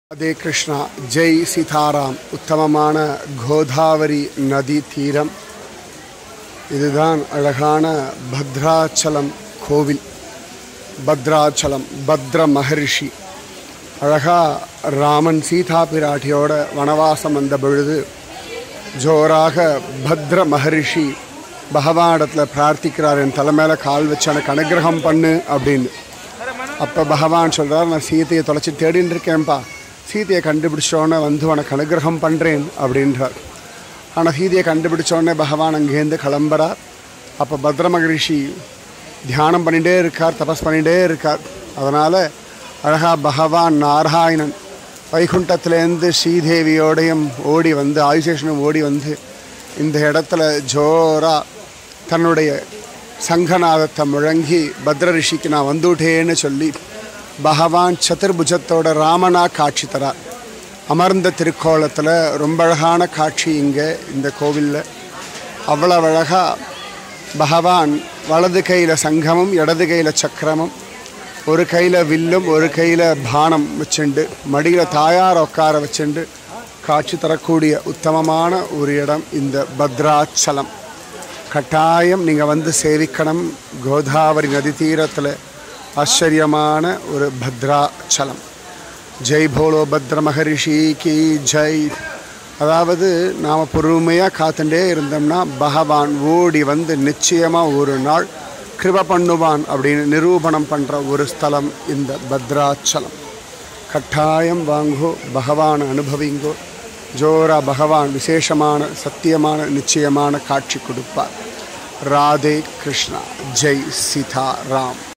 राधे कृष्णा जय सीताराम उत्तमமான கோதாவரி நதி தீரம் இதுதான் அழகான பத்ராச்சலம் கோவில் பத்ராச்சலம் பத்ர மகரிஷி அழகா ராமன் சீதா பிராட்டியோட வனவாசம் வந்த பொழுது ஜோராக பத்ர மகரிஷி பகவானிடத்தில் பிரார்த்திக்கிறார் என் தலை மேலே கால் வச்சு எனக்கு அனுகிரகம் பண்ணு அப்படின்னு அப்போ பகவான் சொல்கிறார் நான் சீதையை தொலைச்சி தேடின்னு இருக்கேன்ப்பா சீதையை கண்டுபிடிச்சோன்னே வந்து உனக்கு அனுகிரகம் பண்ணுறேன் அப்படின்றார் ஆனால் சீதையை கண்டுபிடிச்சோடனே பகவான் அங்கேருந்து கிளம்புறார் அப்போ பத்ர மகரிஷி தியானம் பண்ணிகிட்டே இருக்கார் தபஸ் பண்ணிகிட்டே இருக்கார் அதனால் அழகாக பகவான் நாராயணன் வைகுண்டத்துலேருந்து ஸ்ரீதேவியோடையும் ஓடி வந்து ஆயுசேஷனும் ஓடி வந்து இந்த இடத்துல ஜோரா தன்னுடைய சங்கநாதத்தை முழங்கி பத்ர ரிஷிக்கு நான் வந்துட்டேன்னு சொல்லி பகவான் சதுர்புஜத்தோட ராமனா காட்சி தரார் அமர்ந்த திருக்கோலத்தில் ரொம்ப அழகான காட்சி இங்கே இந்த கோவிலில் அவ்வளோ அழகாக பகவான் வலது கையில் சங்கமும் இடது கையில் சக்கரமும் ஒரு கையில் வில்லும் ஒரு கையில் பானம் வச்சுண்டு மடியில் தாயார் உட்கார வச்சுண்டு காட்சி தரக்கூடிய உத்தமமான ஒரு இடம் இந்த பத்ராச்சலம் கட்டாயம் நீங்கள் வந்து சேவிக்கணும் கோதாவரி நதி தீரத்தில் ஆச்சரியமான ஒரு பத்ராச்சலம் ஜெய் போலோ பத்ர மகரிஷி கி ஜெய் அதாவது நாம் பொறுமையாக காத்துட்டே இருந்தோம்னா பகவான் ஓடி வந்து நிச்சயமாக ஒரு நாள் கிருப பண்ணுவான் அப்படின்னு நிரூபணம் பண்ணுற ஒரு ஸ்தலம் இந்த பத்ராச்சலம் கட்டாயம் வாங்கோ பகவான் அனுபவிங்கோ ஜோரா பகவான் விசேஷமான சத்தியமான நிச்சயமான காட்சி கொடுப்பார் ராதே கிருஷ்ணா ஜெய் சீதாராம்